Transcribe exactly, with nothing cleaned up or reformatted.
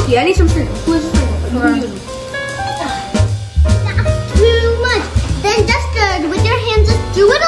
Yeah, I need some sprinkles. Who has a sprinkle? Okay. That's too much. Then just good with your hands, just do it